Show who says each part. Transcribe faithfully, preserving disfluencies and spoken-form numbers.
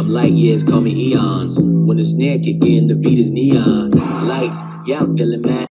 Speaker 1: I'm light years, call me eons. When the snare kick in, the beat is neon. Lights, yeah, I'm feeling mad.